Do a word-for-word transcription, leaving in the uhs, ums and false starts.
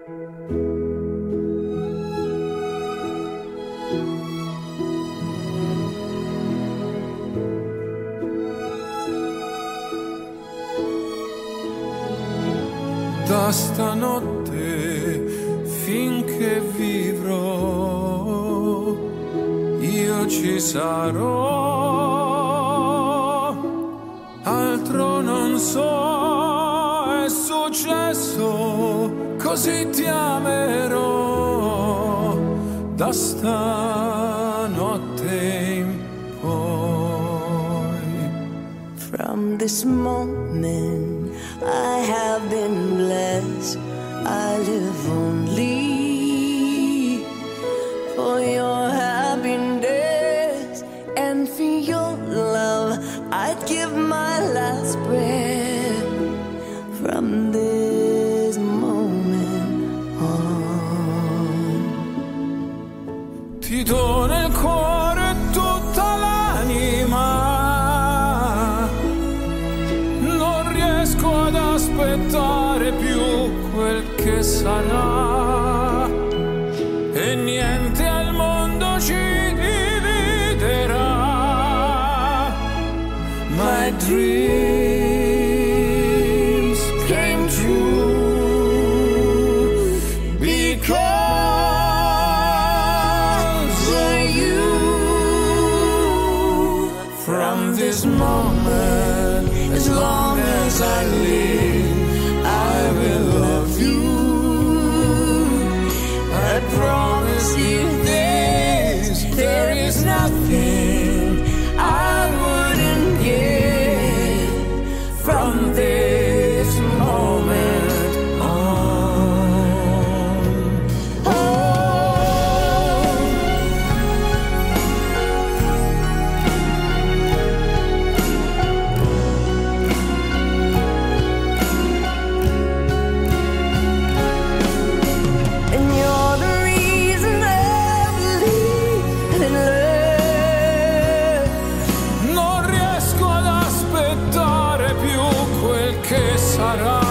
Da stanotte finché vivrò io ci sarò, altro non so, è successo, così ti amerò da stanotte in poi. From this moment I have been blessed. I live only for your happiness and for your love. I'd give my last breath from this moment on. Ti do nel cuore tutta l'anima, ad aspettare più quel che sarà e niente al mondo ci dividerà. My dreams came true because of you. From this moment, as long as I live, I will love you. I promise you this, there is nothing I wouldn't give from this moment on. Oh. And you're the reason I believe in love. Non riesco ad aspettare più quel che sarà